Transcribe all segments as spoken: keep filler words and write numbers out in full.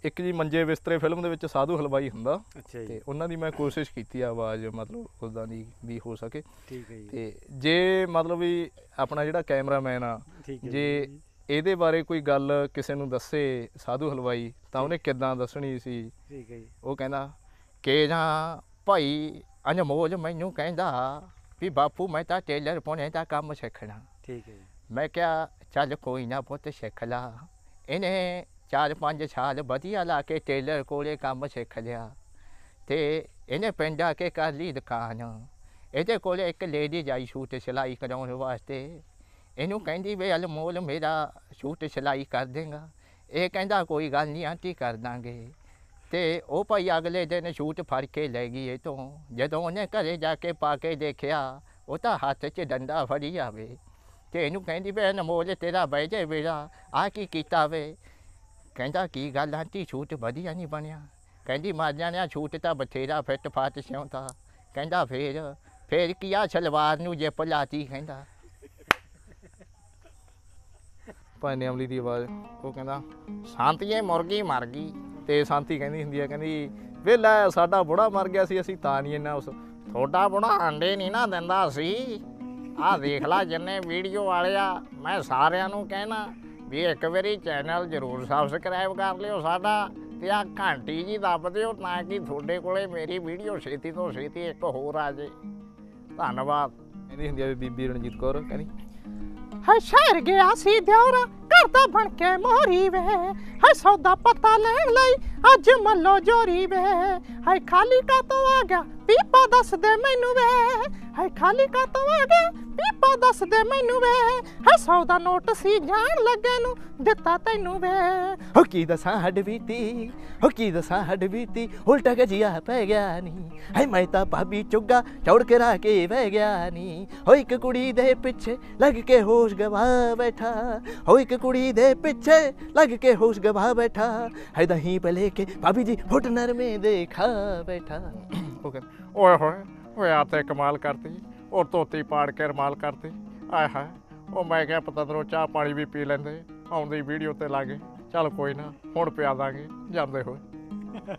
एक जी मंजे बिस्तरे फिल्म दे विच साधु हलवाई हुंदा। अच्छा जी। ते उन्हां दी मैं कोशिश कीती आ आवाज़ मतलब उदां दी भी हो सके। ठीक है जी। ते जे मतलब भी अपना जिहड़ा कैमरामैन आ ठीक है जे ਇਹਦੇ ਬਾਰੇ ਕੋਈ ਗੱਲ ਕਿਸੇ ਨੂੰ ਦੱਸੇ ਸਾਧੂ ਹਲਵਾਈ ਤਾਂ ਉਹਨੇ ਕਿੱਦਾਂ ਦੱਸਣੀ ਸੀ। ਠੀਕ ਹੈ ਜੀ। ਉਹ ਕਹਿੰਦਾ ਕਿ ਜਾਂ ਭਾਈ ਅਨਮੋਲ ਮੈਨੂੰ ਕਹਿੰਦਾ ਵੀ ਬਾਪੂ ਮੈਂ ਤਾਂ ਟੇਲਰ ਪਾਉਣੇ ਦਾ ਕੰਮ ਸਿੱਖਣਾ। ਠੀਕ ਹੈ ਜੀ। ਮੈਂ ਕਿਹਾ ਚੱਲ ਕੋਈ ਨਾ ਪੁੱਤ ਸਿੱਖ ਲਾ। ਇਹਨੇ ਚਾਰ ਪੰਜ ਸਾਲ ਵਧੀਆ ਲਾ ਕੇ ਟੇਲਰ ਕੋਲੇ ਕੰਮ ਸਿੱਖ ਲਿਆ ਤੇ ਇਹਨੇ ਪਿੰਡ ਆ ਕੇ ਕਰ ਲਈ ਦੁਕਾਨ। ਇਹਦੇ ਕੋਲੇ ਇੱਕ ਲੇਡੀ ਆਈ ਸੂਟ ਸਿਲਾਈ ਕਰਾਉਣ ਵਾਸਤੇ। ਇਹਨੂੰ ਕਹਿੰਦੀ ਵੀ ਅਨਮੋਲ ਮੇਰਾ ਸੂਟ ਸਿਲਾਈ ਕਰ ਦੇਗਾ। ਇਹ ਕਹਿੰਦਾ ਕੋਈ ਗੱਲ ਨਹੀਂ ਆਂਟੀ ਕਰ ਦਾਂਗੇ। ਤੇ ਉਹ ਭਾਈ ਅਗਲੇ ਦਿਨ ਸੂਟ ਫੜ ਕੇ ਲੈ ਗਈ ਇਹ ਤੋਂ। ਜਦੋਂ ਉਹਨੇ ਘਰੇ ਜਾ ਕੇ ਪਾ ਕੇ ਦੇਖਿਆ ਉਹ ਤਾਂ ਹੱਥ 'ਚ ਡੰਡਾ ਫੜੀ ਆਵੇ ਤੇ ਇਹਨੂੰ ਕਹਿੰਦੀ ਵੀ ਅਨਮੋਲ ਤੇਰਾ ਬਹਿ ਜੇ ਮੇਰਾ ਆਹ ਕੀ ਕੀਤਾ ਵੇ। ਕਹਿੰਦਾ ਕੀ ਗੱਲ ਆਂਟੀ ਸੂਟ ਵਧੀਆ ਨਹੀਂ ਬਣਿਆ। ਕਹਿੰਦੀ ਮਰ ਜਾਣਿਆ ਸੂਟ ਤਾਂ ਬਥੇਰਾ ਫਿੱਟ ਫਾਟ ਸਿਉਂਤਾ। ਕਹਿੰਦਾ ਫੇਰ ਫੇਰ ਕੀ ਆ ਸਲਵਾਰ ਨੂੰ ਜੇ ਭੁਲਾਤੀ। ਕਹਿੰਦਾ ਭਾਨੇ ਅਮਲੀ ਦੀ ਆਵਾਜ਼ ਉਹ ਕਹਿੰਦਾ ਸ਼ਾਂਤੀਏ ਮੁਰਗੀ ਮਰ ਗਈ। ਤੇ ਸ਼ਾਂਤੀ ਕਹਿੰਦੀ ਹੁੰਦੀ ਆ ਕਹਿੰਦੀ ਵੇ ਲੈ ਸਾਡਾ ਬੁੜਾ ਮਰ ਗਿਆ ਸੀ ਅਸੀਂ ਤਾਂ ਨਹੀਂ ਇੰਨਾ ਉਸ ਤੁਹਾਡਾ ਬੁੜਾ ਆਂਡੇ ਨਹੀਂ ਨਾ ਦਿੰਦਾ ਸੀ। ਆਹ ਦੇਖ ਲਾ ਜਿੰਨੇ ਵੀਡੀਓ ਵਾਲੇ ਆ ਮੈਂ ਸਾਰਿਆਂ ਨੂੰ ਕਹਿਣਾ ਵੀ ਇੱਕ ਵਾਰੀ ਚੈਨਲ ਜ਼ਰੂਰ ਸਬਸਕ੍ਰਾਈਬ ਕਰ ਲਿਓ ਸਾਡਾ ਤੇ ਆਹ ਘੰਟੀ ਜੀ ਦੱਬ ਦਿਓ ਤਾਂ ਕਿ ਤੁਹਾਡੇ ਕੋਲੇ ਮੇਰੀ ਵੀਡੀਓ ਛੇਤੀ ਤੋਂ ਛੇਤੀ ਇੱਕ ਹੋਰ ਆ ਜੇ। ਧੰਨਵਾਦ। ਕਹਿੰਦੀ ਹੁੰਦੀ ਆ ਬੀਬੀ ਰਣਜੀਤ ਕੌਰ ਕਹਿੰਦੀ है शहर गया सी द्योरा करदा बन के मोरी वे है सौदा पता लैन लई अज मल्लो जोरी वे है खाली का तो आ गया पीपा दस दे मैनू वे है खाली का तो आ गया पीपा दस दे मैनू वे है सौदा नोट सी जान लगे नू दिता तैनू वे हो की दसां हड बीती हो की दसां हड बीती उल्टा गजिया पै गया नी है मैं तां भाभी चुग्गा चौड़ के रह के बह गया नी हो एक कुड़ी दे पिछे लग के होश गवा बैठा हो एक कुड़ी दे पिछे लग के होश गवा बैठा है दही पे लेके भाभी जी हुटनर में देखा बैठा। ओए होए ओए आते कमाल करती और धोती पाड़ के रमाल करती आए हाय ਉਹ ਮੈਂ ਕਿਹਾ ਪਤੰਦਰੋਂ ਚਾਹ ਪਾਣੀ ਵੀ ਪੀ ਲੈਂਦੇ ਆਉਂਦੀ ਵੀਡੀਓ ਤੇ ਲਾਗੇ ਚੱਲ ਕੋਈ ਨਾ ਹੁਣ ਪਿਆ ਦਾਂਗੇ ਜਾਂਦੇ ਹੋਏ।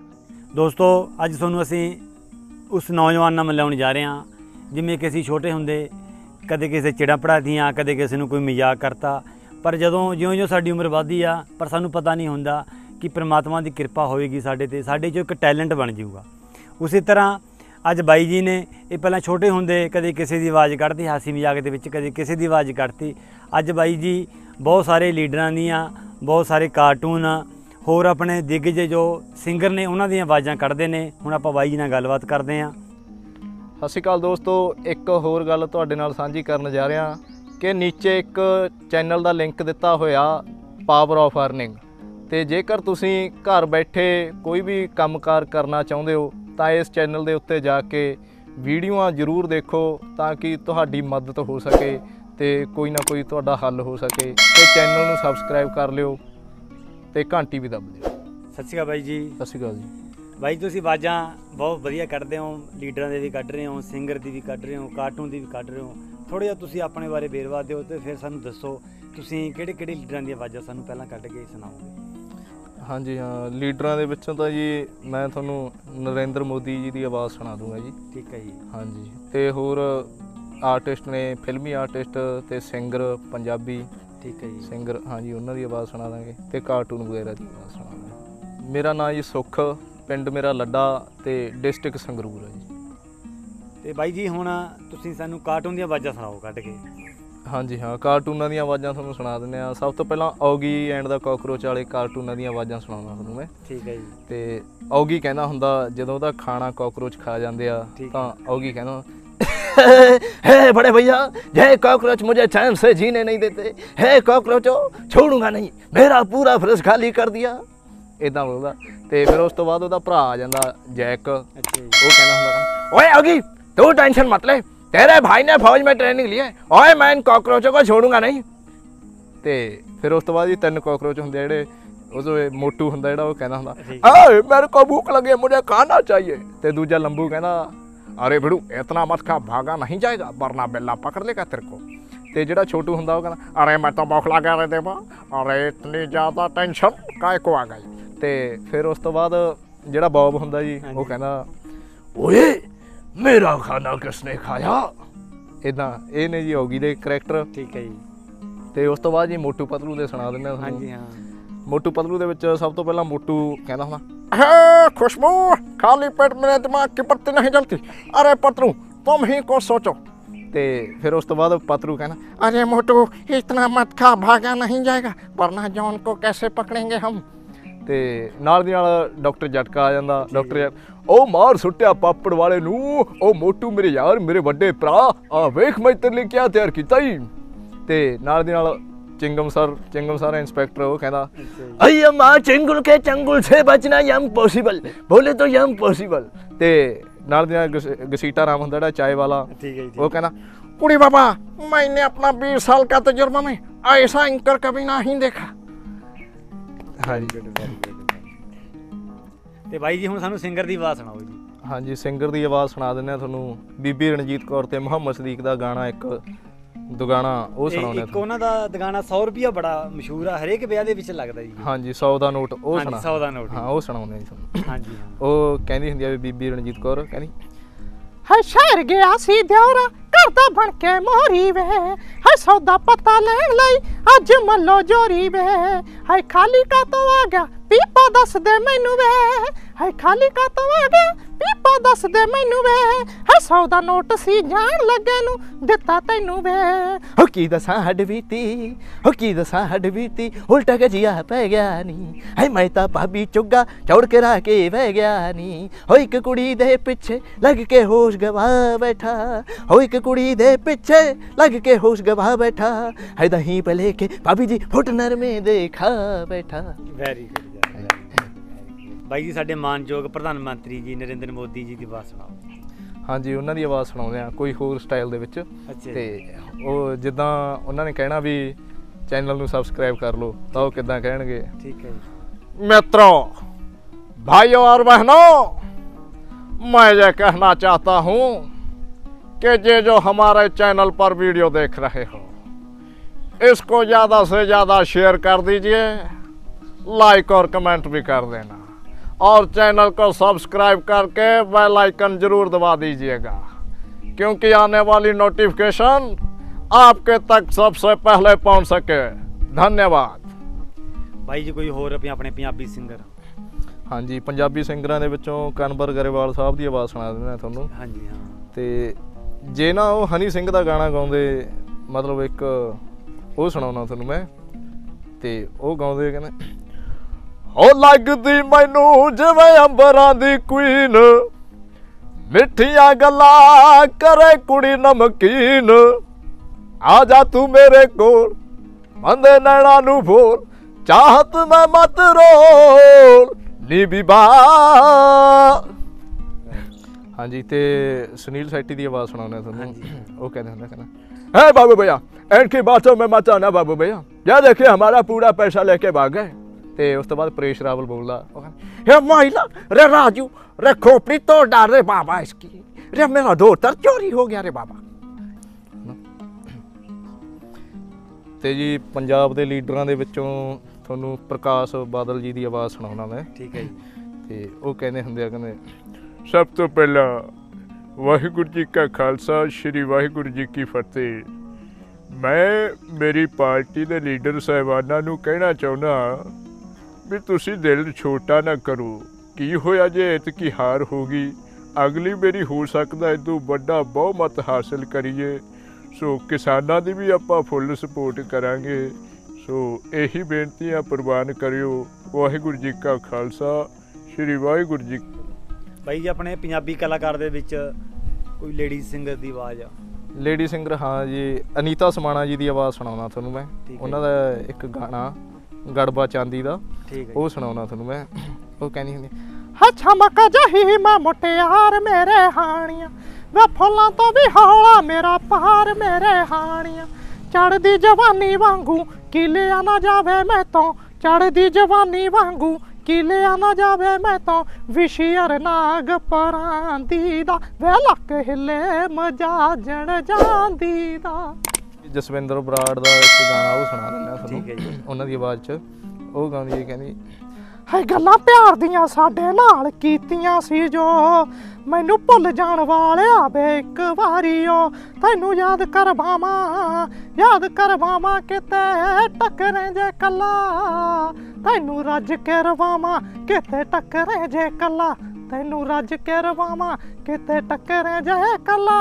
ਦੋਸਤੋ ਅੱਜ ਤੁਹਾਨੂੰ ਅਸੀਂ ਉਸ ਨੌਜਵਾਨ ਨਾਲ ਮਿਲਾਉਣ ਜਾ ਰਹੇ ਹਾਂ ਜਿਵੇਂ ਕਿ ਅਸੀਂ ਛੋਟੇ ਹੁੰਦੇ ਕਦੇ ਕਿਸੇ ਚਿੜਾਂ ਪੜ੍ਹਾਤੀਆਂ ਕਦੇ ਕਿਸੇ ਨੂੰ ਕੋਈ ਮਜ਼ਾਕ ਕਰਤਾ ਪਰ ਜਦੋਂ ਜਿਉਂ ਜਿਉਂ ਸਾਡੀ ਉਮਰ ਵੱਧਦੀ ਆ ਪਰ ਸਾਨੂੰ ਪਤਾ ਨਹੀਂ ਹੁੰਦਾ ਕਿ ਪਰਮਾਤਮਾ ਦੀ ਕਿਰਪਾ ਹੋਵੇਗੀ ਸਾਡੇ 'ਤੇ ਸਾਡੇ 'ਚੋਂ ਇੱਕ ਟੈਲੈਂਟ ਬਣ ਜਾਊਗਾ। ਉਸੇ ਤਰ੍ਹਾਂ ਅੱਜ ਬਾਈ ਜੀ ਨੇ ਇਹ ਪਹਿਲਾਂ ਛੋਟੇ ਹੁੰਦੇ ਕਦੇ ਕਿਸੇ ਦੀ ਆਵਾਜ਼ ਕੱਢਦੀ ਹਾਸੀ ਮਜ਼ਾਕ ਦੇ ਵਿੱਚ ਕਦੇ ਕਿਸੇ ਦੀ ਆਵਾਜ਼ ਕੱਢਤੀ। ਅੱਜ ਬਾਈ ਜੀ ਬਹੁਤ ਸਾਰੇ ਲੀਡਰਾਂ ਦੀਆਂ ਬਹੁਤ ਸਾਰੇ ਕਾਰਟੂਨ ਹੋਰ ਆਪਣੇ ਦਿੱਗਜ ਜੋ ਸਿੰਗਰ ਨੇ ਉਹਨਾਂ ਦੀਆਂ ਆਵਾਜ਼ਾਂ ਕੱਢਦੇ ਨੇ। ਹੁਣ ਆਪਾਂ ਬਾਈ ਜੀ ਨਾਲ ਗੱਲਬਾਤ ਕਰਦੇ ਹਾਂ। ਸਤਿ ਸ਼੍ਰੀ ਅਕਾਲ ਦੋਸਤੋ ਇੱਕ ਹੋਰ ਗੱਲ ਤੁਹਾਡੇ ਨਾਲ ਸਾਂਝੀ ਕਰਨ ਜਾ ਰਿਹਾ ਕਿ ਨੀਚੇ ਇੱਕ ਚੈਨਲ ਦਾ ਲਿੰਕ ਦਿੱਤਾ ਹੋਇਆ ਪਾਵਰ ਆਫ ਅਰਨਿੰਗ ਤੇ ਜੇਕਰ ਤੁਸੀਂ ਘਰ ਬੈਠੇ ਕੋਈ ਵੀ ਕੰਮਕਾਰ ਕਰਨਾ ਚਾਹੁੰਦੇ ਹੋ ਤਾਂ ਇਸ ਚੈਨਲ ਦੇ ਉੱਤੇ ਜਾ ਕੇ ਵੀਡੀਓਆਂ ਜ਼ਰੂਰ ਦੇਖੋ ਤਾਂ ਕਿ ਤੁਹਾਡੀ ਮਦਦ ਹੋ ਸਕੇ ਤੇ ਕੋਈ ਨਾ ਕੋਈ ਤੁਹਾਡਾ ਹੱਲ ਹੋ ਸਕੇ ਤੇ ਚੈਨਲ ਨੂੰ ਸਬਸਕ੍ਰਾਈਬ ਕਰ ਲਿਓ ਤੇ ਘੰਟੀ ਵੀ ਦੱਬ ਦਿਓ। ਸਤਿ ਸ਼੍ਰੀ ਅਕਾਲ ਬਾਈ ਜੀ। ਸਤਿ ਸ਼੍ਰੀ ਅਕਾਲ ਜੀ। ਬਾਈ ਤੁਸੀਂ ਆਵਾਜ਼ਾਂ ਬਹੁਤ ਵਧੀਆ ਕੱਢਦੇ ਹੋ ਲੀਡਰਾਂ ਦੇ ਵੀ ਕੱਢ ਰਹੇ ਹੋ ਸਿੰਗਰ ਦੀ ਵੀ ਕੱਢ ਰਹੇ ਹੋ ਕਾਰਟੂਨ ਦੀ ਵੀ ਕੱਢ ਰਹੇ ਹੋ। ਥੋੜ੍ਹਾ ਜਿਹਾ ਤੁਸੀਂ ਆਪਣੇ ਬਾਰੇ ਵੇਰਵਾ ਦਿਓ ਅਤੇ ਫਿਰ ਸਾਨੂੰ ਦੱਸੋ ਤੁਸੀਂ ਕਿਹੜੇ ਕਿਹੜੇ ਲੀਡਰਾਂ ਦੀਆਂ ਆਵਾਜ਼ਾਂ ਸਾਨੂੰ ਪਹਿਲਾਂ ਕੱਢ ਕੇ ਸੁਣਾਓਗੇ। ਹਾਂਜੀ ਹਾਂ ਲੀਡਰਾਂ ਦੇ ਵਿੱਚੋਂ ਤਾਂ ਜੀ ਮੈਂ ਤੁਹਾਨੂੰ ਨਰਿੰਦਰ ਮੋਦੀ ਜੀ ਦੀ ਆਵਾਜ਼ ਸੁਣਾ ਦੂੰਗਾ ਜੀ। ਠੀਕ ਹੈ ਜੀ। ਹਾਂਜੀ ਅਤੇ ਹੋਰ ਆਰਟਿਸਟ ਨੇ ਫਿਲਮੀ ਆਰਟਿਸਟ ਅਤੇ ਸਿੰਗਰ ਪੰਜਾਬੀ ਠੀਕ ਹੈ ਜੀ ਸਿੰਗਰ ਹਾਂਜੀ ਉਹਨਾਂ ਦੀ ਆਵਾਜ਼ ਸੁਣਾ ਦਾਂਗੇ ਅਤੇ ਕਾਰਟੂਨ ਵਗੈਰਾ ਦੀ ਆਵਾਜ਼ ਸੁਣਾ ਦਾਂਗੇ। ਮੇਰਾ ਨਾਂ ਜੀ ਸੁੱਖ ਪਿੰਡ ਮੇਰਾ ਲੱਡਾ ਅਤੇ ਡਿਸਟ੍ਰਿਕਟ ਸੰਗਰੂਰ ਹੈ ਜੀ। ਅਤੇ ਬਾਈ ਜੀ ਹੁਣ ਤੁਸੀਂ ਸਾਨੂੰ ਕਾਰਟੂਨ ਦੀਆਂ ਆਵਾਜ਼ਾਂ ਸੁਣਾਓ ਕੱਢ ਕੇ। ਹਾਂਜੀ ਹਾਂ ਕਾਰਟੂਨਾਂ ਦੀਆਂ ਆਵਾਜ਼ਾਂ ਤੁਹਾਨੂੰ ਸੁਣਾ ਦਿੰਦੇ ਹਾਂ। ਸਭ ਤੋਂ ਪਹਿਲਾਂ ਔਗੀ ਐਂਡ ਦਾ ਕਾਕਰੋਚ ਵਾਲੇ ਕਾਰਟੂਨਾਂ ਦੀਆਂ ਆਵਾਜ਼ਾਂ ਸੁਣਾਉਣਾ ਤੁਹਾਨੂੰ ਮੈਂ। ਠੀਕ ਹੈ ਜੀ। ਅਤੇ ਔਗੀ ਕਹਿੰਦਾ ਹੁੰਦਾ ਜਦੋਂ ਉਹਦਾ ਖਾਣਾ ਕਾਕਰੋਚ ਖਾ ਜਾਂਦੇ ਆ ਤਾਂ ਔਗੀ ਕਹਿੰਦਾ है बड़े भैया जय कॉकरोच मुझे चैन से जीने नहीं देते है कॉकरोचो छोड़ूंगा नहीं मेरा पूरा फ्रिज खाली कर दिया इदां बोलदा। ते फिर उस तो बाद ਉਹਦਾ ਭਰਾ ਆ ਜਾਂਦਾ जैक ਉਹ ਕਹਿੰਦਾ ਹੁੰਦਾ ओए औगी तू टेंशन मत ले तेरे भाई ने फौज में ट्रेनिंग ली है ओए मैं इन कॉकरोचों को छोड़ूंगा नहीं। ਤੇ ਫਿਰ ਉਸ ਤੋਂ ਬਾਅਦ ਜੀ ਤਿੰਨ ਕਾਕਰੋਚ ਹੁੰਦੇ ਜਿਹੜੇ ਉਹ ਮੋਟੂ ਹੁੰਦਾ ਜਿਹੜਾ ਉਹ ਕਹਿੰਦਾ ਹੁੰਦਾ ਓਏ ਮੇਰੇ ਕੋ ਭੁੱਖ ਲੱਗੀ ਮੁਝੇ ਖਾਣਾ चाहिए। ਤੇ ਦੂਜਾ ਲੰਬੂ ਕਹਿੰਦਾ अरे भिड़ू इतना मत खा भागा नहीं जाएगा वरना बिल्ला पकड़ लेगा तेरे को। तो जो छोटू होंगे वो कहना अरे मैं तो बौखला गया रे देवा अरे इतनी ज़्यादा टेंशन काय को आ गई ਤੇ ਫਿਰ ਉਸ ਤੋਂ ਬਾਅਦ ਜਿਹੜਾ ਬੌਬ ਹੁੰਦਾ ਜੀ ਉਹ ਕਹਿੰਦਾ ਓਏ ਮੇਰਾ ਖਾਣਾ ਕਿਸਨੇ ਖਾਇਆ, ਇਦਾਂ ਇਹ ਨੇ ਜੀ ਔਗੀ ਦੇ ਕਰੈਕਟਰ। ਠੀਕ ਹੈ ਜੀ। ਤੇ ਉਸ ਤੋਂ ਬਾਅਦ ਜੀ ਮੋਟੂ ਪਤਲੂ ਦੇ ਸੁਣਾ ਦਿੰਦੇ ਹਾਂ ਤੁਹਾਨੂੰ। ਹਾਂਜੀ ਹਾਂ। ਮੋਟੂ ਪਤਲੂ ਦੇ ਵਿੱਚ ਸਭ ਤੋਂ ਪਹਿਲਾਂ ਮੋਟੂ ਕਹਿੰਦਾ ਹੁੰਦਾ खुशबू खाली पेट मेरे दिमाग की पत्ती नहीं जलती, अरे पतलू तुम ही को सोचो। ਤੇ ਫਿਰ ਉਸ ਤੋਂ ਬਾਅਦ ਪਤਲੂ ਕਹਿੰਦਾ अरे मोटू इतना मत खा, भागा नहीं जाएगा वरना जॉन को कैसे पकड़ेंगे हम। ਤੇ ਨਾਲ ਦੀ ਨਾਲ ਡਾਕਟਰ ਜਟਕਾ ਆ ਜਾਂਦਾ। ਡਾਕਟਰ ਉਹ ਮਾਰ ਸੁੱਟਿਆ ਪਾਪੜ ਵਾਲੇ ਨੂੰ, ਉਹ ਮੋਟੂ ਮੇਰੇ ਯਾਰ ਮੇਰੇ ਵੱਡੇ ਭਰਾ ਆ ਵੇਖ ਮੈਂ ਤੇਰੇ ਲਈ ਕਿਆ ਤਿਆਰ ਕੀਤਾ ਹੀ। ਤੇ ਨਾਲ ਦੀ ਨਾਲ Singham sir Singham sir inspector वो कहता अय्या माँ चिंगुल के चंगुल से बचना यम पॉसिबल, बोले तो यम पॉसिबल। ते नाल दी नाल घसीटा राम हुंदा दा चाय वाला, वो कहता कुड़ी बाबा मैंने अपना बीस साल का तजुर्बा में ऐसा एंकर कभी नहीं देखा। हाँ जी ते भाई जी हुण सानू सिंगर दी आवाज़ सुणाओ जी। हाँ जी सिंगर दी आवाज़ सुना दिंदे आ तुहानू। बीबी रणजीत कौर ते मुहम्मद सदीक दा गाना एक दुगाना ਉਹ ਸੁਣਾਉਂਦੇ ਇੱਕ ਉਹਨਾਂ ਦਾ ਦੁਗਾਣਾ ਸੌ ਰੁਪਿਆ ਬੜਾ ਮਸ਼ਹੂਰ ਆ, ਹਰੇਕ ਵਿਆਹ ਦੇ ਵਿੱਚ ਲੱਗਦਾ ਜੀ। ਹਾਂਜੀ ਸੌ ਦਾ ਨੋਟ ਉਹ ਸੁਣਾ। ਸੌ ਦਾ ਨੋਟ ਹਾਂ ਉਹ ਸੁਣਾਉਂਦੇ ਜੀ ਤੁਹਾਨੂੰ। ਹਾਂਜੀ ਉਹ ਕਹਿੰਦੀ ਹੁੰਦੀ ਆ ਵੀ ਬੀਬੀ ਰਣਜੀਤ ਕੌਰ ਕਹਿੰਦੀ ਹੈ ਸ਼ਹਿਰ ਗਿਆ ਸੀ ਦਿਉਰਾ ਘਰ ਦਾ ਬਣ ਕੇ ਮੋਹਰੀ ਵੇ, ਹੈ ਸੌਦਾ ਪਤਾ ਲੈਣ ਲਈ ਅੱਜ ਮੱਲੋ ਜੋਰੀ ਵੇ, ਹੈ ਖਾਲੀ ਕਾ ਤੋਂ ਆ ਗਿਆ ਪੀਪਾ ਦੱਸ ਦੇ ਮੈਨੂੰ ਵੇ, ਹੈ ਖਾਲੀ ਕਾ ਤੋਂ ਆ ਗਿਆ ਪੀਪਾ ਦੱਸ ਦੇ ਮੈਨੂੰ ਵੇ, ਹੈ ਸੌ ਦਾ ਨੋਟ ਸੀ ਜਾਣ ਲੱਗੇ ਨੂੰ ਦਿੱਤਾ ਤੈਨੂੰ ਵੇ। ਹੋ ਕੀ ਦੱਸਾਂ ਹੱਡ ਬੀਤੀ, ਹੋ ਕੀ ਦੱਸਾਂ ਹੱਡ ਬੀਤੀ ਉਲਟਾ ਗਜੀਆ ਪੈ ਗਿਆ ਨੀ, ਹੈ ਮੈਂ ਤਾਂ ਭਾਬੀ ਚੁੱਗਾ ਚੌੜ ਕੇ ਰਾ ਕੇ ਬਹਿ ਗਿਆ ਨੀ, ਹੋ ਇੱਕ ਕੁੜੀ ਦੇ ਪਿੱਛੇ ਲੱਗ ਕੇ ਹੋਸ਼ ਗਵਾ ਬੈਠਾ, ਹੋ ਇੱਕ ਕੁੜੀ ਦੇ ਪਿੱਛੇ ਲੱਗ ਕੇ ਹੋਸ਼ ਗਵਾ ਬੈਠਾ, ਹੈ ਦਹੀਂ पे लेके भाभी जी फुट नरमे देखा बैठा। ਵੈਰੀ ਗੁੱਡ ਬਾਈ ਜੀ। ਸਾਡੇ ਮਾਨਯੋਗ ਪ੍ਰਧਾਨ ਮੰਤਰੀ ਜੀ ਨਰਿੰਦਰ ਮੋਦੀ ਜੀ ਦੀ ਆਵਾਜ਼ ਸੁਣਾਓ। ਹਾਂਜੀ ਉਹਨਾਂ ਦੀ ਆਵਾਜ਼ ਸੁਣਾਉਂਦੇ ਆ ਕੋਈ ਹੋਰ ਸਟਾਈਲ ਦੇ ਵਿੱਚ। ਤੇ ਉਹ ਜਿੱਦਾਂ ਉਹਨਾਂ ਨੇ ਕਹਿਣਾ ਵੀ ਚੈਨਲ ਨੂੰ ਸਬਸਕ੍ਰਾਈਬ ਕਰ ਲਓ ਤਾਂ ਉਹ ਕਿੱਦਾਂ ਕਹਿਣਗੇ। ਠੀਕ ਹੈ ਜੀ। मित्रों भाइयों और बहनों मैं ये कहना चाहता हूँ कि ये जो हमारे चैनल पर वीडियो देख रहे हो इसको ज़्यादा से ज़्यादा शेयर कर दीजिए, लाइक और कमेंट भी कर देना और चैनल को सब्सक्राइब करके बेल आइकन ज़रूर दबा दीजिएगा क्योंकि आने वाली नोटिफिकेशन आपके तक सबसे पहले पहुंच सके। धन्यवाद। भाई जी कोई होर अपने पंजाबी सिंगर। हाँ जी पंजाबी सिंगरां दे विचों कनवर गरेवाल साहब की आवाज़ सुना देना तुहानूं। हाँ जी हाँ। ते जे ना वो हनी सिंह का गाना गाउंदे मतलब एक वो सुनाउणा तुहानूं मैं, ते वो गाउंदे कहंदे हो लगदी मैनू जिवें अंबरां दी क्वीन, मिठियां गल्लां करे कुड़ी नमकीन, आ जा तू मेरे कोल मंदे नैणा नू बोल, चाहत मैं मत रोल नी बीबा। हाँ जी ते सुनील शेट्टी की आवाज़ सुनाने तुहानूं। वो कहते हैं कहना है बाबू भैया इनकी बातों में मत आना बाबू भैया, या देखिए हमारा पूरा पैसा लेके भाग गए। ते उस तो बाद परेश रावल बोलदा हे माइला रे राजू रे खोपड़ी तोड़ डाल रे बाबा इसकी, रे मेरा धोतर चोरी हो गया रे बाबा। ते जी पंजाब के लीडरां दे विचों तुहानूं प्रकाश बादल जी की आवाज़ सुनाउणा मैं। ठीक है जी। ते वो कहंदे हुंदे आ कहंदे सब तो पहला वाहिगुरू जी का खालसा श्री वाहिगुरू जी की फतेह। मैं मेरी पार्टी के लीडर साहिबाना नूं कहना चाहुंदा भी तुसी दिल छोटा ना करो, की होया जे इतकी हार होगी, अगली मेरी हो सकता इदों बड़ा बहुमत हासिल करिए। सो किसानां दी भी आपां फुल सपोर्ट करांगे। सो यही बेनतियां प्रवान करियो। वाहिगुरू जी का खालसा श्री वाहिगुरू जी। भाई जी अपने पंजाबी कलाकार दे विच कोई लेडी सिंगर दी आवाज़ आ? लेडी सिंगर हाँ जी अनीता समाणा जी की आवाज़ सुनाउणा तुहानूं मैं। उन्हां दा एक गाना गड़बा चांदी दा वो सुनाउणा तुहानूं मैं। वो कहनी हुंदी है छमक जही मैं मुटियार मेरे हाणिया, वे फुल्लां तो भी हौला मेरा पार मेरे हाणिया, चढ़दी जवानी वांगू किलिया ना जावे मैं तो, चढ़दी जवानी वांगू किलिया ना जावे मैं तो, विशियर नाग परांदी दा वे लक हिले मजा जण जांदी दा। जसविंदर बराड़ का एक गाना वो सुना दिंदा तुहानूं उन्हां दी आवाज़ च। वो गाउंदी है कहंदी ਹੈ ਗੱਲਾਂ ਪਿਆਰ ਦੀਆਂ ਸਾਡੇ ਨਾਲ ਕੀਤੀਆਂ ਸੀ ਜੋ ਮੈਨੂੰ ਭੁੱਲ ਜਾਣ ਵਾਲਿਆ ਵੇ ਇੱਕ ਵਾਰੀ ਓ ਤੈਨੂੰ ਯਾਦ ਕਰਵਾਵਾਂ ਯਾਦ ਕਰਵਾਵਾਂ ਕਿਤੇ ਟੱਕਰੇ ਜੇ ਕੱਲਾ ਤੈਨੂੰ ਰੱਜ ਕੇ ਰਵਾਵਾਂ ਕਿਤੇ ਟੱਕਰੇ ਜੇ ਕੱਲਾ ਤੈਨੂੰ ਰੱਜ ਕੇ ਰਵਾਵਾਂ ਕਿਤੇ ਟੱਕਰੇ ਜੇ ਕੱਲਾ।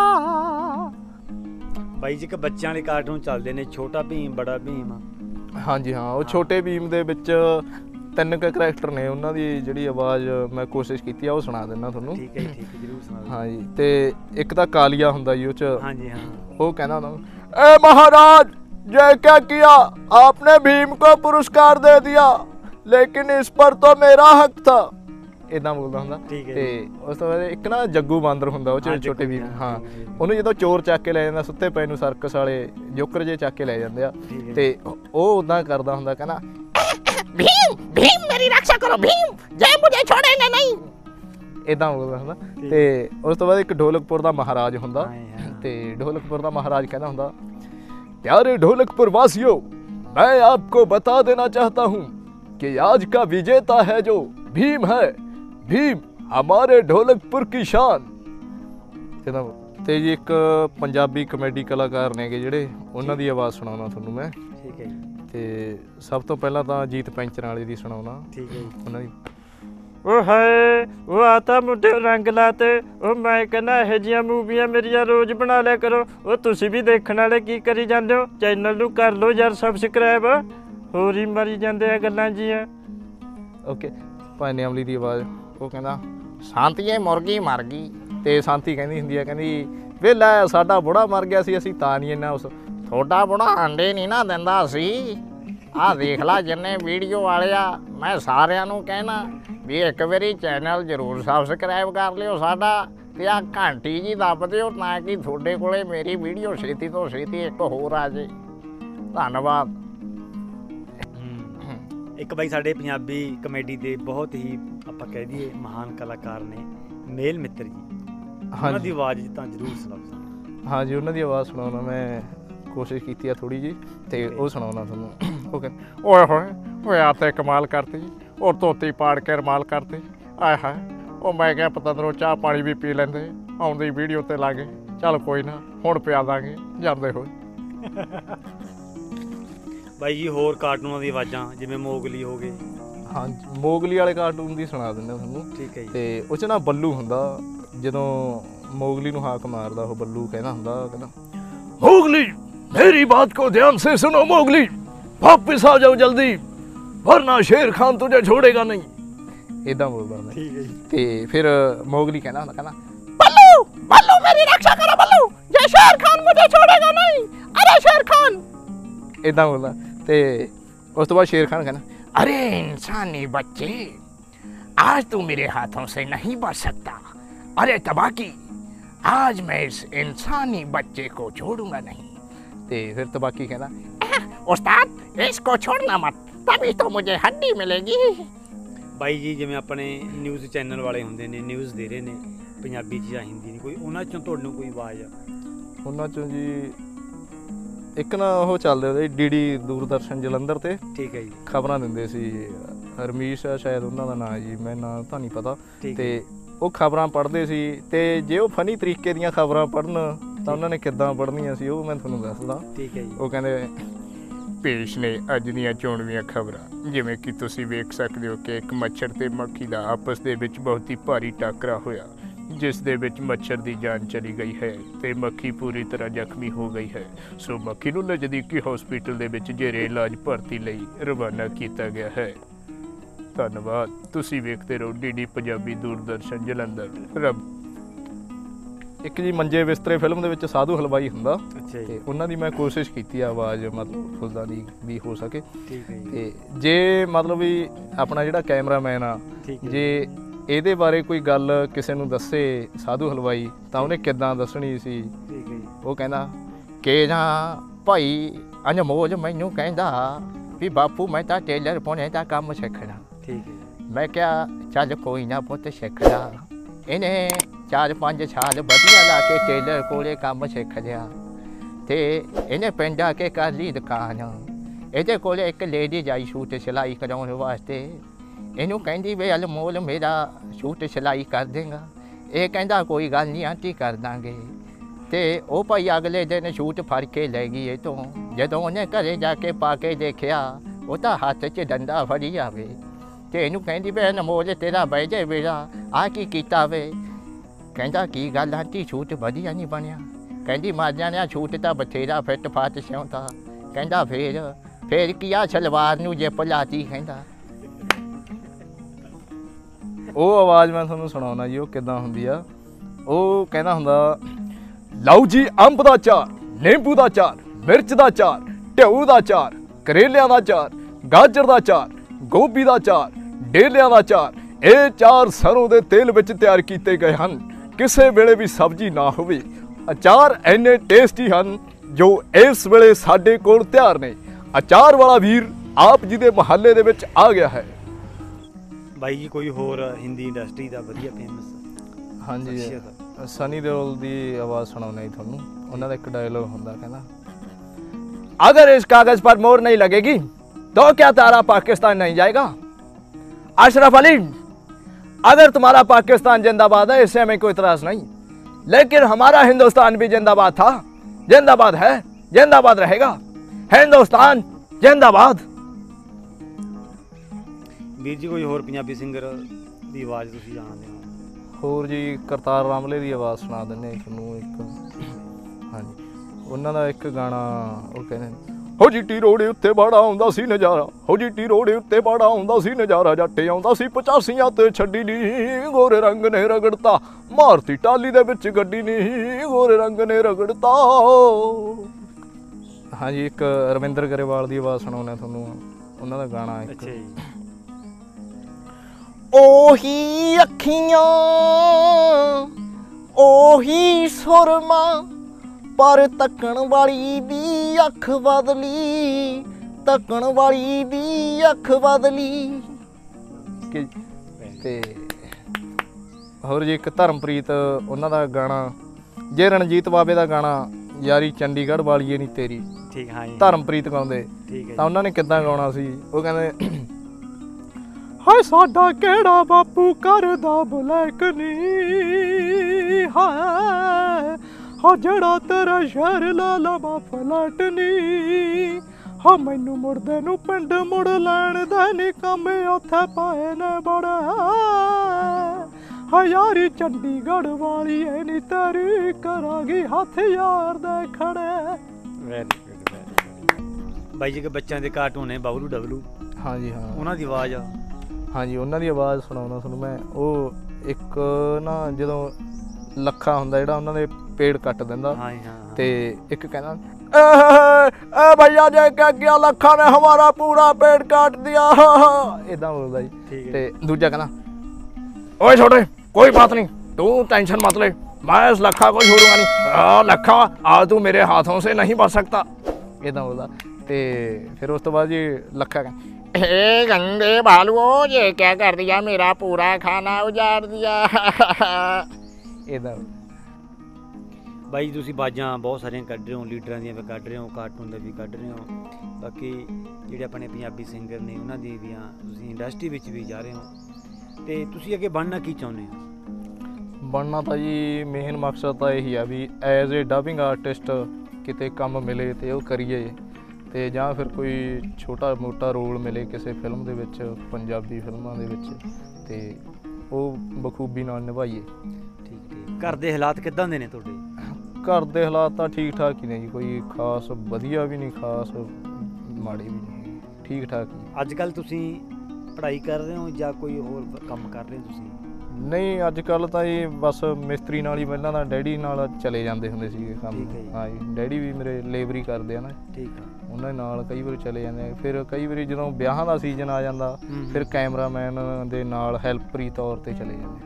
ਬਾਈ ਜੀ ਇੱਕ ਬੱਚਿਆਂ ਵਾਲੇ ਕਾਰਟੂਨ ਚੱਲਦੇ ਨੇ, ਛੋਟਾ ਭੀਮ ਬੜਾ ਭੀਮ। ਹਾਂਜੀ ਹਾਂ, ਉਹ ਛੋਟੇ ਭੀਮ ਦੇ ਵਿੱਚ ਤਿੰਨ ਕੁ ਕਰੈਕਟਰ ਨੇ, ਉਹਨਾਂ ਦੀ ਜਿਹੜੀ ਆਵਾਜ਼ ਮੈਂ ਕੋਸ਼ਿਸ਼ ਕੀਤੀ ਆ ਉਹ ਸੁਣਾ ਦਿੰਦਾ ਤੁਹਾਨੂੰ। ਠੀਕ ਹੈ ਜੀ, ਠੀਕ ਹੈ, ਜ਼ਰੂਰ ਸੁਣਾ ਦਿਓ। ਹਾਂਜੀ, ਤੇ ਇੱਕ ਤਾਂ ਕਾਲੀਆ ਹੁੰਦਾ ਜੀ ਉਹ ਚ। ਹਾਂਜੀ ਹਾਂ, ਉਹ ਕਹਿੰਦਾ ਹੁੰਦਾ, ए महाराज ये क्या किया आपने भीम को पुरस्कार दे दिया लेकिन इस पर तो मेरा हक था, ਇਦਾਂ ਬੋਲਦਾ ਹੁੰਦਾ। ਤੇ ਉਸ ਤੋਂ ਬਾਅਦ ਇੱਕ ਨਾ ਜੱਗੂ ਬਾਂਦਰ ਹੁੰਦਾ ਉਹ ਚ ਛੋਟੇ ਭੀਮ। ਹਾਂ, ਉਹਨੂੰ ਜਦੋਂ ਚੋਰ ਚੱਕ ਕੇ ਲੈ ਜਾਂਦਾ ਸੁੱਤੇ ਪਏ ਨੂੰ, ਸਰਕਸ ਵਾਲੇ ਜੋਕਰ ਜੇ ਚੱਕ ਕੇ ਲੈ ਜਾਂਦੇ ਆ, ਤੇ ਉਹ ਉਦਾਂ ਕਰਦਾ ਹੁੰਦਾ, ਕਹਿੰਦਾ भीम भीम मेरी रक्षा करो भीम जय मुझे छोड़ेंगे नहीं, ਇਦਾਂ ਬੋਲਦਾ ਹੁੰਦਾ। ਤੇ ਉਸ ਤੋਂ ਬਾਅਦ ਇੱਕ ਢੋਲਕਪੁਰ ਦਾ ਮਹਾਰਾਜ ਹੁੰਦਾ, ਤੇ ਢੋਲਕਪੁਰ ਦਾ ਮਹਾਰਾਜ ਕਹਿੰਦਾ ਹੁੰਦਾ, प्यारे ढोलकपुर वासियों मैं आपको बता देना चाहता हूँ कि आज का विजेता है जो भीम है, भीम हमारे ढोलकपुर की शान। ਤੇ ਜੀ ਇੱਕ ਪੰਜਾਬੀ ਕਮੇਡੀ ਕਲਾਕਾਰ ਨੇਗੇ ਜਿਹੜੇ, ਉਹਨਾਂ ਦੀ ਆਵਾਜ਼ ਸੁਣਾਉਣਾ ਤੁਹਾਨੂੰ ਮੈਂ। ਠੀਕ ਹੈ ਜੀ। ਤੇ ਸਭ ਤੋਂ ਪਹਿਲਾਂ ਤਾਂ ਜੀਤ ਪੈਂਚਰਾਂ ਵਾਲੇ ਦੀ ਸੁਣਾਉਣਾ। ਠੀਕ ਹੈ ਜੀ। ਉਹਨਾਂ ਦੀ ਉਹ ਹਾਏ ਉਹ ਆ ਤਾਂ ਮੁੰਡੇ ਰੰਗ ਲਾਤੇ, ਉਹ ਮੈਂ ਕਹਿੰਦਾ ਇਹੋ ਜਿਹੀਆਂ ਮੂਵੀਆਂ ਮੇਰੀਆਂ ਰੋਜ਼ ਬਣਾ ਲਿਆ ਕਰੋ। ਉਹ ਤੁਸੀਂ ਵੀ ਦੇਖਣ ਵਾਲੇ ਕੀ ਕਰੀ ਜਾਂਦੇ ਹੋ, ਚੈਨਲ ਨੂੰ ਕਰ ਲਓ ਯਾਰ ਸਬਸਕ੍ਰਾਈਬ, ਹੋਰ ਹੀ ਮਰੀ ਜਾਂਦੇ ਆ ਗੱਲਾਂ ਜੀਆਂ। ਓਕੇ, ਭਾਈ ਅਮਲੀ ਦੀ ਆਵਾਜ਼। ਉਹ ਕਹਿੰਦਾ ਸ਼ਾਂਤੀਏ ਮੁਰਗੀ ਮਰ ਗਈ, ਤੇ ਸ਼ਾਂਤੀ ਕਹਿੰਦੀ ਹੁੰਦੀ ਆ, ਕਹਿੰਦੀ ਵੇ ਲੈ ਸਾਡਾ ਬੁੜਾ ਮਰ ਗਿਆ ਸੀ, ਅਸੀਂ ਤਾਂ ਨਹੀਂ ਇੰਨਾ ਉਸ ਤੁਹਾਡਾ ਬੁੜਾ ਆਂਡੇ ਨਹੀਂ ਨਾ ਦਿੰਦਾ ਸੀ। ਆਹ ਦੇਖ ਲਾ ਜਿੰਨੇ ਵੀਡੀਓ ਵਾਲੇ ਆ, ਮੈਂ ਸਾਰਿਆਂ ਨੂੰ ਕਹਿਣਾ ਵੀ ਇੱਕ ਵਾਰੀ ਚੈਨਲ ਜ਼ਰੂਰ ਸਬਸਕ੍ਰਾਈਬ ਕਰ ਲਿਓ ਸਾਡਾ, ਤੇ ਆਹ ਘੰਟੀ ਜੀ ਦੱਬ ਦਿਓ ਤਾਂ ਕਿ ਤੁਹਾਡੇ ਕੋਲੇ ਮੇਰੀ ਵੀਡੀਓ ਛੇਤੀ ਤੋਂ ਛੇਤੀ ਇੱਕ ਹੋਰ ਆ ਜੇ। ਧੰਨਵਾਦ। ਇੱਕ ਬਾਈ ਸਾਡੇ ਪੰਜਾਬੀ ਕਮੇਡੀ ਦੇ ਬਹੁਤ ਹੀ ਆਪਾਂ ਕਹਿ ਦਈਏ ਮਹਾਨ ਕਲਾਕਾਰ ਨੇ ਮੇਲ ਮਿੱਤਰ ਜੀ, ਉਹਨਾਂ ਦੀ ਆਵਾਜ਼ ਤਾਂ ਜ਼ਰੂਰ ਸੁਣਾਓ। ਹਾਂਜੀ, ਉਹਨਾਂ ਦੀ ਆਵਾਜ਼ ਸੁਣਾਉਣਾ ਮੈਂ ਕੋਸ਼ਿਸ਼ ਕੀਤੀ ਆ ਥੋੜੀ ਜੀ, ਤੇ ਉਹ ਸੁਣਾਉਣਾ ਤੁਹਾਨੂੰ। ਉਹ ਕਹਿੰਦੇ ਓਏ ਹੋਏ ਓਏ ਆ ਤੇ ਕਮਾਲ ਕਰਤੀ, ਉਹ ਧੋਤੀ ਪਾੜ ਕੇ ਰਮਾਲ ਕਰਤੀ, ਆਏ ਹਾਏ। ਉਹ ਮੈਂ ਕਿਹਾ ਪਤੰਦਰੋਂ ਚਾਹ ਪਾਣੀ ਵੀ ਪੀ ਲੈਂਦੇ, ਆਉਂਦੀ ਵੀਡੀਓ ਤੇ ਲਾ ਗਏ, ਚੱਲ ਕੋਈ ਨਾ ਹੁਣ ਪਿਆ ਦਾਂਗੇ ਜਾਂਦੇ ਹੋਏ। ਬਾਈ ਜੀ ਹੋਰ ਕਾਰਟੂਨਾਂ ਦੀ ਆਵਾਜ਼ਾਂ ਜਿਵੇਂ ਮੋਗਲੀ ਹੋ ਗਏ। ਹਾਂਜੀ, ਮੋਗਲੀ ਵਾਲੇ ਕਾਰਟੂਨ ਦੀ ਸੁਣਾ ਦਿੰਦੇ ਤੁਹਾਨੂੰ। ਠੀਕ ਹੈ ਜੀ। ਤੇ ਉਹ 'ਚ ਨਾ ਬੱਲੂ ਹੁੰਦਾ, ਜਦੋਂ ਮੋਗਲੀ ਨੂੰ ਹਾਕ ਮਾਰਦਾ ਉਹ ਬੱਲੂ ਕਹਿੰਦਾ ਹੁੰਦਾ, ਕਹਿੰਦਾ ਮੋਗਲੀ मेरी बात को ध्यान से सुनो मोगली, वापस आ जाओ जल्दी वरना शेर खान तुझे छोड़ेगा नहीं, इदां बोलदा ਹੁੰਦਾ। ਠੀਕ ਹੈ ਜੀ। ਤੇ ਫਿਰ ਮੋਗਲੀ ਕਹਿੰਦਾ ਹੁੰਦਾ, ਕਹਿੰਦਾ ਬੱਲੂ ਬੱਲੂ ਮੇਰੀ ਰੱਖਿਆ ਕਰੋ ਬੱਲੂ, ਜੇ ਸ਼ੇਰ ਖਾਨ ਮੁਝੇ ਛੋੜੇਗਾ ਨਹੀਂ, ਅਰੇ ਸ਼ੇਰ ਖਾਨ, ਇਦਾਂ ਬੋਲਦਾ। ਤੇ ਉਸ ਤੋਂ ਬਾਅਦ ਸ਼ੇਰ ਖਾਨ ਕਹਿੰਦਾ, अरे इंसानी बच्चे आज तू मेरे हाथों से नहीं बच सकता, अरे तबाकी आज मैं इस इंसानी बच्चे को छोड़ूंगा नहीं। ते फिर तबाकी कहना उस्ताद इसको छोड़ना मत, तभी तो मुझे हड्डी मिलेगी। ਬਾਈ ਜੀ ਜਿਵੇਂ ਆਪਣੇ ਨਿਊਜ਼ ਚੈਨਲ ਵਾਲੇ ਹੁੰਦੇ ਨੇ, ਨਿਊਜ਼ ਦੇ ਰਹੇ ਨੇ ਪੰਜਾਬੀ 'ਚ ਜਾਂ ਹਿੰਦੀ ਨਹੀਂ, ਕੋਈ ਉਹਨਾਂ 'ਚੋਂ ਤੁਹਾਨੂੰ ਕੋਈ ਆਵਾਜ਼ ਆ? ਉਹਨਾਂ 'ਚੋਂ ਜੀ ਇੱਕ ਨਾ ਉਹ ਚੱਲਦੇ ਉਹਦੇ ਡੀਡੀ ਦੂਰਦਰਸ਼ਨ ਜਲੰਧਰ ਤੇ। ਠੀਕ ਹੈ ਜੀ। ਖਬਰਾਂ ਦਿੰਦੇ ਸੀ, ਰਮੀਸ਼ ਆ ਸ਼ਾਇਦ ਉਹਨਾਂ ਦਾ ਨਾਂ ਜੀ, ਮੈਂ ਨਾਂ ਤਾਂ ਨਹੀਂ ਪਤਾ। ਤੇ ਉਹ ਖਬਰਾਂ ਪੜ੍ਹਦੇ ਸੀ, ਤੇ ਜੇ ਉਹ ਫਨੀ ਤਰੀਕੇ ਦੀਆਂ ਖਬਰਾਂ ਪੜ੍ਹਨ ਤਾਂ ਉਹਨਾਂ ਨੇ ਕਿੱਦਾਂ ਪੜ੍ਹਨੀਆਂ ਸੀ ਉਹ ਮੈਂ ਤੁਹਾਨੂੰ ਦੱਸਦਾ। ਠੀਕ ਹੈ ਜੀ। ਉਹ ਕਹਿੰਦੇ ਪੇਸ਼ ਨੇ ਅੱਜ ਦੀਆਂ ਚੋਣਵੀਆਂ ਖਬਰਾਂ, ਜਿਵੇਂ ਕਿ ਤੁਸੀਂ ਵੇਖ ਸਕਦੇ ਹੋ ਕਿ ਇੱਕ ਮੱਛਰ ਤੇ ਮੱਖੀ ਦਾ ਆਪਸ ਦੇ ਵਿੱਚ ਬਹੁਤ ਹੀ ਭਾਰੀ ਟਾਕਰਾ ਹੋਇਆ, ਜਿਸ ਦੇ ਵਿੱਚ ਮੱਛਰ ਦੀ ਜਾਨ ਚਲੀ ਗਈ ਹੈ ਤੇ ਮੱਖੀ ਪੂਰੀ ਤਰ੍ਹਾਂ ਜ਼ਖਮੀ ਹੋ ਗਈ ਹੈ। ਸੋ ਮੱਖੀ ਨੂੰ ਨਜ਼ਦੀਕੀ ਹਸਪੀਟਲ ਦੇ ਵਿੱਚ ਜੇਰੇ ਇਲਾਜ ਭਰਤੀ ਲਈ ਰਵਾਨਾ ਕੀਤਾ ਗਿਆ ਹੈ। ਧੰਨਵਾਦ। ਤੁਸੀਂ ਵੇਖਦੇ ਰਹੋ ਡੀਡੀ ਪੰਜਾਬੀ ਦੂਰਦਰਸ਼ਨ ਜਲੰਧਰ। ਰੱਬ। ਇੱਕ ਜੀ ਮੰਜੇ ਬਿਸਤਰੇ ਫਿਲਮ ਦੇ ਵਿੱਚ ਸਾਧੂ ਹਲਵਾਈ ਹੁੰਦਾ। ਅੱਛਾ ਜੀ। ਤੇ ਉਹਨਾਂ ਦੀ ਮੈਂ ਕੋਸ਼ਿਸ਼ ਕੀਤੀ ਆ ਆਵਾਜ਼ ਮਤਲਬ ਫੁੱਲਾਂ ਦੀ ਵੀ ਹੋ ਸਕੇ। ਠੀਕ ਹੈ ਜੀ। ਤੇ ਜੇ ਮਤਲਬ ਵੀ ਆਪਣਾ ਜਿਹੜਾ ਕੈਮਰਾਮੈਨ ਆ, ਜੇ ਇਹਦੇ ਬਾਰੇ ਕੋਈ ਗੱਲ ਕਿਸੇ ਨੂੰ ਦੱਸੇ ਸਾਧੂ ਹਲਵਾਈ, ਤਾਂ ਉਹਨੇ ਕਿੱਦਾਂ ਦੱਸਣੀ ਸੀ? ਠੀਕ ਹੈ ਜੀ। ਉਹ ਕਹਿੰਦਾ ਕਿ ਜਾਂ ਭਾਈ ਅਨਮੋਲ ਮੈਨੂੰ ਕਹਿੰਦਾ ਵੀ ਬਾਪੂ ਮੈਂ ਤਾਂ ਟੇਲਰ ਪਾਉਣੇ ਦਾ ਕੰਮ ਸਿੱਖਣਾ। ਠੀਕ ਹੈ। ਮੈਂ ਕਿਹਾ ਚੱਲ ਕੋਈ ਨਾ ਪੁੱਤ ਸਿੱਖ ਲਾ। ਇਹਨੇ ਚਾਰ ਪੰਜ ਸਾਲ ਵਧੀਆ ਲਾ ਕੇ ਟੇਲਰ ਕੋਲੇ ਕੰਮ ਸਿੱਖ ਲਿਆ, ਤੇ ਇਹਨੇ ਪਿੰਡ ਆ ਕੇ ਕਰ ਲਈ ਦੁਕਾਨ। ਇਹਦੇ ਕੋਲੇ ਇੱਕ ਲੇਡੀ ਜਾਈ ਸੂਟ ਸਿਲਾਈ ਕਰਾਉਣ ਵਾਸਤੇ। ਇਹਨੂੰ ਕਹਿੰਦੀ ਵੇ ਅਲਮੋਲ ਮੇਰਾ ਸੂਟ ਸਿਲਾਈ ਕਰ ਦੇਗਾ। ਇਹ ਕਹਿੰਦਾ ਕੋਈ ਗੱਲ ਨਹੀਂ ਆਂਟੀ ਕਰ ਦਾਂਗੇ। ਤੇ ਉਹ ਭਾਈ ਅਗਲੇ ਦਿਨ ਸੂਟ ਫੜ ਕੇ ਲੈ ਗਈ ਇਹ ਤੋਂ। ਜਦੋਂ ਉਹਨੇ ਘਰੇ ਜਾ ਕੇ ਪਾ ਕੇ ਦੇਖਿਆ ਉਹ ਤਾਂ ਹੱਥ 'ਚ ਡੰਡਾ ਫੜੀ ਆਵੇ ਤੇ ਇਹਨੂੰ ਕਹਿੰਦੀ ਵੇ ਅਨਮੋਲ ਤੇਰਾ ਬਹਿ ਜੇ ਵੇਰਾ ਆ ਕੀ ਕੀਤਾ ਵੇ। ਕਹਿੰਦਾ ਕੀ ਗੱਲ ਆਂਟੀ ਸੂਟ ਵਧੀਆ ਨਹੀਂ ਬਣਿਆ। ਕਹਿੰਦੀ ਮਰ ਜਾਣਿਆ ਸੂਟ ਤਾਂ ਬਥੇਰਾ ਫਿੱਟ ਫਾਟ ਸਿਉਂਤਾ। ਕਹਿੰਦਾ ਫੇਰ ਫੇਰ ਕੀ ਆ ਸਲਵਾਰ ਨੂੰ ਜਿੱਪ ਲਾਤੀ। ਕਹਿੰਦਾ ਉਹ ਆਵਾਜ਼ ਮੈਂ ਤੁਹਾਨੂੰ ਸੁਣਾਉਣਾ ਜੀ ਉਹ ਕਿੱਦਾਂ ਹੁੰਦੀ ਆ। ਉਹ ਕਹਿੰਦਾ ਹੁੰਦਾ ਲਓ ਜੀ ਅੰਬ ਦਾ ਚਾਰ, ਨਿੰਬੂ ਦਾ ਚਾਰ, ਮਿਰਚ ਦਾ ਚਾਰ, ਢਿਊ ਦਾ ਚਾਰ, ਕਰੇਲਿਆਂ ਦਾ ਚਾਰ, ਗਾਜਰ ਦਾ ਚਾਰ, ਗੋਭੀ ਦਾ ਚਾਰ, ਡੇਲਿਆਂ ਦਾ ਚਾਰ। ਇਹ ਚਾਰ ਸਰੋਂ ਦੇ ਤੇਲ ਵਿੱਚ ਤਿਆਰ ਕੀਤੇ ਗਏ ਹਨ। ਕਿਸੇ ਵੇਲੇ ਵੀ ਸਬਜ਼ੀ ਨਾ ਹੋਵੇ। ਅਚਾਰ ਇੰਨੇ ਟੇਸਟੀ ਹਨ ਜੋ ਇਸ ਵੇਲੇ ਸਾਡੇ ਕੋਲ ਤਿਆਰ ਨੇ। ਅਚਾਰ ਵਾਲਾ ਵੀਰ ਆਪ ਜੀ ਦੇ ਮੁਹੱਲੇ ਦੇ ਵਿੱਚ ਆ ਗਿਆ ਹੈ। ਬਾਈ ਜੀ ਕੋਈ ਹੋਰ ਹਿੰਦੀ ਇੰਡਸਟਰੀ ਦਾ ਵਧੀਆ ਫੇਮਸ ਹਾਂਜੀ ਸਨੀ ਦਿਓਲ ਦੀ ਆਵਾਜ਼ ਸੁਣਾਉਣਾ ਜੀ ਤੁਹਾਨੂੰ। ਉਹਨਾਂ ਦਾ ਇੱਕ ਡਾਇਲੋਗ ਹੁੰਦਾ ਕਹਿੰਦਾ अगर इस कागज पर मोहर नहीं लगेगी तो क्या तारा पाकिस्तान नहीं जाएगा। अशरफ अली अगर तुम्हारा पाकिस्तान जिंदाबाद है इससे हमें कोई इतराज नहीं, लेकिन हमारा हिंदुस्तान भी जिंदाबाद था, जिंदाबाद है, जिंदाबाद रहेगा। हिंदुस्तान जिंदाबाद। ਵੀਰ ਜੀ ਕੋਈ ਹੋਰ ਪੰਜਾਬੀ ਸਿੰਗਰ ਦੀ ਆਵਾਜ਼ ਤੁਸੀਂ ਜਾਣਦੇ ਹੋ? ਹੋਰ ਜੀ ਕਰਤਾਰ ਰਾਮਲੇ ਦੀ ਆਵਾਜ਼ ਸੁਣਾ ਦਿੰਦੇ ਤੁਹਾਨੂੰ ਇੱਕ। ਹਾਂਜੀ ਉਹਨਾਂ ਦਾ ਇੱਕ ਗਾਣਾ ਉਹ ਕਹਿੰਦੇ ਹੋ ਜੀਟੀ ਰੋੜੇ ਉੱਤੇ ਬਾੜਾ ਆਉਂਦਾ ਸੀ ਨਜ਼ਾਰਾ, ਹੋ ਜੀਟੀ ਰੋੜੇ ਉੱਤੇ ਬਾੜਾ ਆਉਂਦਾ ਸੀ ਨਜ਼ਾਰਾ, ਜੱਟ ਆਉਂਦਾ ਸੀ ਪਚਾਸੀਆਂ ਤੇ ਛੱਡੀ ਨੀ, ਗੋਰੇ ਰੰਗ ਨੇ ਰਗੜਤਾ ਮਾਰਤੀ ਟਾਲੀ ਦੇ ਵਿੱਚ ਗੱਡੀ ਨੀ, ਗੋਰੇ ਰੰਗ ਨੇ ਰਗੜਤਾ। ਹਾਂਜੀ ਇੱਕ ਰਵਿੰਦਰ ਗਰੇਵਾਲ ਦੀ ਆਵਾਜ਼ ਸੁਣਾਉਣਾ ਤੁਹਾਨੂੰ। ਉਹਨਾਂ ਦਾ ਗਾਣਾ ਇੱਕ ਅੱਛਾ ਜੀ। ਉਹੀ ਅੱਖੀਆਂ ਉਹੀ ਸੁਰਮਾ ਪਰ ਤੱਕਣ ਵਾਲੀ ਦੀ ਅੱਖ ਬਦਲੀ, ਤੱਕਣ ਵਾਲੀ ਦੀ ਅੱਖ ਬਦਲੀ। ਤੇ ਹੋਰ ਜੀ ਇੱਕ ਧਰਮਪ੍ਰੀਤ ਉਹਨਾਂ ਦਾ ਗਾਣਾ, ਜੇ ਰਣਜੀਤ ਬਾਬੇ ਦਾ ਗਾਣਾ ਯਾਰੀ ਚੰਡੀਗੜ੍ਹ ਵਾਲੀਏ ਨਹੀਂ ਤੇਰੀ, ਠੀਕ ਹਾਂ ਜੀ, ਧਰਮਪ੍ਰੀਤ ਗਾਉਂਦੇ। ਠੀਕ ਹੈ ਤਾਂ ਉਹਨਾਂ ਨੇ ਕਿੱਦਾਂ ਗਾਉਣਾ ਸੀ ਉਹ ਕਹਿੰਦੇ ਹਾਏ ਸਾਡਾ ਕਿਹੜਾ ਬਾਪੂ ਕਰਦਾ ਬਲੈਕ ਨੀ, ਹਾਏ ਹਾਂ ਜਿਹੜਾ ਤੇਰਾ ਸ਼ਹਿਰ ਲਾ ਲਵਾਂ ਫਲਟ ਨੀ, ਹਾਂ ਮੈਨੂੰ ਮੁੜਦੇ ਨੂੰ ਪਿੰਡ ਮੁੜ ਲੈਣ ਦੇ ਨੀ ਕੰਮ ਉੱਥੇ ਪਾਏ ਨੇ ਬੜੇ, ਹਾਂ ਯਾਰੀ ਚੰਡੀਗੜ੍ਹ ਵਾਲੀ ਐ ਨੀ ਤੇਰੀ ਕਰਾਂਗੀ ਹੱਥ ਯਾਰ ਦੇ ਖੜੇ। Very good very good. ਬਾਈ ਜੀ ਕੇ ਬੱਚਿਆਂ ਦੇ ਕਾਰਟੂਨ ਨੇ ਬਬਲੂ ਡਬਲੂ, ਹਾਂਜੀ ਹਾਂ ਉਹਨਾਂ ਦੀ ਆਵਾਜ਼ ਆ। ਹਾਂਜੀ ਉਹਨਾਂ ਦੀ ਆਵਾਜ਼ ਸੁਣਾਉਣਾ ਤੁਹਾਨੂੰ ਮੈਂ। ਉਹ ਇੱਕ ਨਾ ਜਦੋਂ ਲੱਖਾ ਹੁੰਦਾ ਜਿਹੜਾ ਉਹਨਾਂ ਦੇ ਪੇੜ ਕੱਟ ਦਿੰਦਾ ਹਾਂ ਹਾਂ, ਤੇ ਇੱਕ ਕਹਿੰਦਾ ए भैया जे क्या किया लखा ने हमारा पूरा पेट काट दिया, इदा बोलदा जी। ते दूजा कहना ओए छोटे कोई बात नहीं तू टेंशन मत ले, मैं इस लखा को छोड़ूंगा नहीं, आ, लखा आज तू मेरे हाथों से नहीं बच सकता, इदा बोलदा। ते फिर उस तो बाद जी लखा कहना ए गंदे भालुओ ये क्या कर दिया, मेरा पूरा खाना उजाड़ दिया, इदा। ਬਾਈ ਤੁਸੀਂ ਬਾਜਾਂ ਬਹੁਤ ਸਾਰੀਆਂ ਕੱਢ ਰਹੇ ਹੋ, ਲੀਡਰਾਂ ਦੀਆਂ ਵੀ ਕੱਢ ਰਹੇ ਹੋ, ਕਾਰਟੂਨ ਦਾ ਵੀ ਕੱਢ ਰਹੇ ਹੋ, ਬਾਕੀ ਜਿਹੜੇ ਆਪਣੇ ਪੰਜਾਬੀ ਸਿੰਗਰ ਨੇ ਉਹਨਾਂ ਦੀ ਵੀ ਤੁਸੀਂ ਇੰਡਸਟਰੀ ਵਿੱਚ ਵੀ ਜਾ ਰਹੇ ਹੋ, ਤੇ ਤੁਸੀਂ ਅੱਗੇ ਬਣਨਾ ਕੀ ਚਾਹੁੰਦੇ ਹੋ? ਬਣਨਾ ਤਾਂ ਜੀ ਮੇਨ ਮਕਸਦ ਤਾਂ ਇਹੀ ਆ ਵੀ ਐਜ਼ ਏ ਡਬਿੰਗ ਆਰਟਿਸਟ ਕਿਤੇ ਕੰਮ ਮਿਲੇ ਤੇ ਉਹ ਕਰੀਏ, ਤੇ ਜਾਂ ਫਿਰ ਕੋਈ ਛੋਟਾ ਮੋਟਾ ਰੋਲ ਮਿਲੇ ਕਿਸੇ ਫਿਲਮ ਦੇ ਵਿੱਚ, ਪੰਜਾਬੀ ਫਿਲਮਾਂ ਦੇ ਵਿੱਚ, ਤੇ ਉਹ ਬਖੂਬੀ ਨਾਲ ਨਿਭਾਈਏ। ਠੀਕ ਠੀਕ। ਘਰ ਦੇ ਹਾਲਾਤ ਕਿੱਦਾਂ ਦੇ ਨੇ ਤੁਹਾਡੇ? ਘਰ ਦੇ ਹਾਲਾਤ ਤਾਂ ਠੀਕ ਠਾਕ ਹੀ ਨੇ ਜੀ, ਕੋਈ ਖਾਸ ਵਧੀਆ ਵੀ ਨਹੀਂ ਖਾਸ ਮਾੜੇ ਵੀ ਨਹੀਂ, ਠੀਕ ਠਾਕ ਹੀ। ਅੱਜ ਕੱਲ੍ਹ ਤੁਸੀਂ ਪੜ੍ਹਾਈ ਕਰ ਰਹੇ ਹੋ ਜਾਂ ਕੋਈ ਹੋਰ ਕੰਮ ਕਰ ਰਹੇ ਹੋ ਤੁਸੀਂ? ਨਹੀਂ ਅੱਜ ਕੱਲ੍ਹ ਤਾਂ ਇਹ ਬਸ ਮਿਸਤਰੀ ਨਾਲ ਹੀ, ਪਹਿਲਾਂ ਤਾਂ ਡੈਡੀ ਨਾਲ ਚਲੇ ਜਾਂਦੇ ਹੁੰਦੇ ਸੀਗੇ ਕੰਮ। ਹਾਂ ਜੀ ਡੈਡੀ ਵੀ ਮੇਰੇ ਲੇਬਰੀ ਕਰਦੇ ਆ ਨਾ। ਠੀਕ ਆ। ਉਹਨਾਂ ਦੇ ਨਾਲ ਕਈ ਵਾਰੀ ਚਲੇ ਜਾਂਦੇ ਆ, ਫਿਰ ਕਈ ਵਾਰੀ ਜਦੋਂ ਵਿਆਹਾਂ ਦਾ ਸੀਜ਼ਨ ਆ ਜਾਂਦਾ ਫਿਰ ਕੈਮਰਾਮੈਨ ਦੇ ਨਾਲ ਹੈਲਪਰੀ ਤੌਰ 'ਤੇ ਚਲੇ ਜਾਂਦੇ।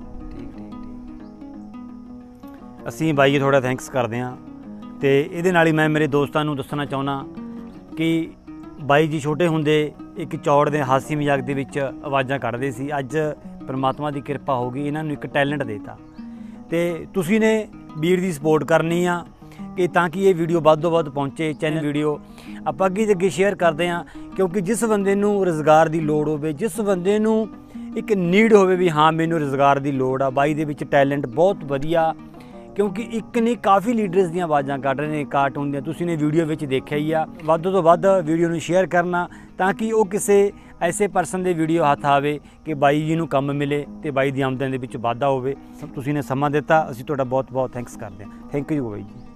ਅਸੀਂ ਬਾਈ ਜੀ ਥੋੜ੍ਹਾ ਥੈਂਕਸ ਕਰਦੇ ਹਾਂ, ਅਤੇ ਇਹਦੇ ਨਾਲ ਹੀ ਮੈਂ ਮੇਰੇ ਦੋਸਤਾਂ ਨੂੰ ਦੱਸਣਾ ਚਾਹੁੰਦਾ ਕਿ ਬਾਈ ਜੀ ਛੋਟੇ ਹੁੰਦੇ ਇੱਕ ਚੌੜ ਦੇ ਹਾਸੀ ਮਜ਼ਾਕ ਦੇ ਵਿੱਚ ਆਵਾਜ਼ਾਂ ਕੱਢਦੇ ਸੀ। ਅੱਜ ਪਰਮਾਤਮਾ ਦੀ ਕਿਰਪਾ ਹੋ ਗਈ, ਇਹਨਾਂ ਨੂੰ ਇੱਕ ਟੈਲੈਂਟ ਦੇਤਾ, ਅਤੇ ਤੁਸੀਂ ਨੇ ਵੀਰ ਦੀ ਸਪੋਰਟ ਕਰਨੀ ਆ। ਕਿ ਤਾਂ ਕਿ ਇਹ ਵੀਡੀਓ ਵੱਧ ਤੋਂ ਵੱਧ ਪਹੁੰਚੇ। ਚੈਨਲ ਵੀਡੀਓ ਆਪਾਂ ਅੱਗੇ ਤੋਂ ਅੱਗੇ ਸ਼ੇਅਰ ਕਰਦੇ ਹਾਂ, ਕਿਉਂਕਿ ਜਿਸ ਬੰਦੇ ਨੂੰ ਰੁਜ਼ਗਾਰ ਦੀ ਲੋੜ ਹੋਵੇ, ਜਿਸ ਬੰਦੇ ਨੂੰ ਇੱਕ ਨੀਡ ਹੋਵੇ ਵੀ ਹਾਂ ਮੈਨੂੰ ਰੁਜ਼ਗਾਰ ਦੀ ਲੋੜ ਆ, ਬਾਈ ਦੇ ਵਿੱਚ ਟੈਲੈਂਟ ਬਹੁਤ ਵਧੀਆ, ਕਿਉਂਕਿ ਇੱਕ ਨਹੀਂ ਕਾਫੀ ਲੀਡਰਸ ਦੀਆਂ ਆਵਾਜ਼ਾਂ ਕੱਢ ਰਹੇ ਨੇ ਕਾਰਟੂਨ ਦੀਆਂ, ਤੁਸੀਂ ਨੇ ਵੀਡੀਓ ਵਿੱਚ ਦੇਖਿਆ ਹੀ ਆ। ਵੱਧ ਤੋਂ ਵੱਧ ਵੀਡੀਓ ਨੂੰ ਸ਼ੇਅਰ ਕਰਨਾ ਤਾਂ ਕਿ ਉਹ ਕਿਸੇ ਐਸੇ ਪਰਸਨ ਦੇ ਵੀਡੀਓ ਹੱਥ ਆਵੇ ਕਿ ਬਾਈ ਜੀ ਨੂੰ ਕੰਮ ਮਿਲੇ ਤੇ ਬਾਈ ਦੀ ਆਮਦਨ ਦੇ ਵਿੱਚ ਵਾਧਾ ਹੋਵੇ। ਤੁਸੀਂ ਨੇ ਸਮਾਂ ਦਿੱਤਾ, ਅਸੀਂ ਤੁਹਾਡਾ ਬਹੁਤ ਬਹੁਤ ਥੈਂਕਸ ਕਰਦੇ ਹਾਂ। ਥੈਂਕ ਯੂ ਬਾਈ ਜੀ।